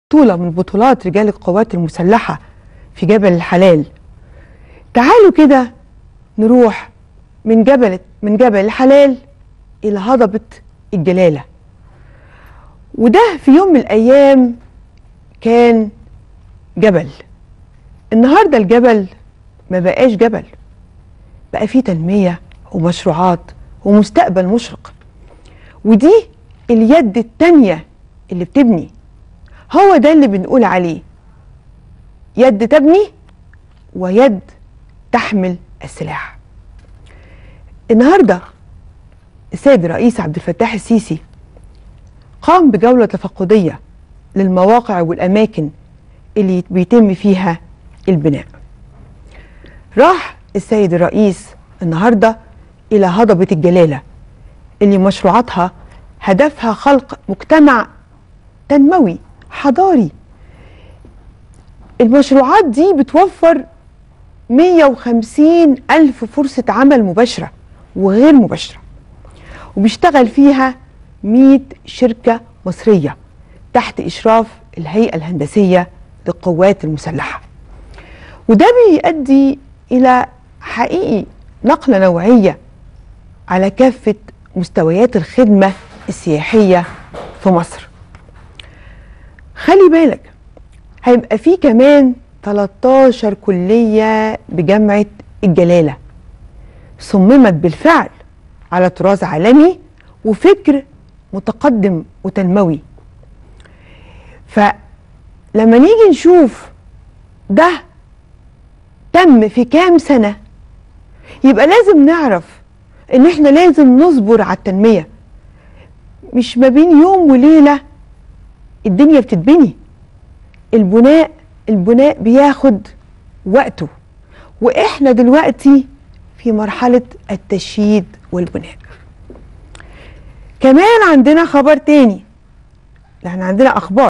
بطولة من بطولات رجال القوات المسلحة في جبل الحلال. تعالوا كده نروح من جبل الحلال إلى هضبة الجلالة. وده في يوم من الأيام كان جبل. النهاردة الجبل ما بقاش جبل، بقى فيه تنمية ومشروعات ومستقبل مشرق. ودي اليد التانية اللي بتبني، هو ده اللي بنقول عليه يد تبني ويد تحمل السلاح. النهارده السيد الرئيس عبد الفتاح السيسي قام بجولة تفقدية للمواقع والأماكن اللي بيتم فيها البناء. راح السيد الرئيس النهارده إلى هضبة الجلالة اللي مشروعاتها هدفها خلق مجتمع تنموي حضاري. المشروعات دي بتوفر 150,000 فرصة عمل مباشرة وغير مباشرة، وبيشتغل فيها 100 شركة مصرية تحت إشراف الهيئة الهندسية للقوات المسلحة. وده بيؤدي إلى حقيقي نقلة نوعية على كافة مستويات الخدمة السياحية في مصر. خلي بالك هيبقى فيه كمان 13 كلية بجامعة الجلالة صممت بالفعل على طراز عالمي وفكر متقدم وتنموي. فلما نيجي نشوف ده تم في كام سنة، يبقى لازم نعرف ان احنا لازم نصبر على التنمية. مش ما بين يوم وليلة الدنيا بتتبني. البناء بياخد وقته، واحنا دلوقتي في مرحلة التشييد والبناء. كمان عندنا خبر تاني، احنا عندنا اخبار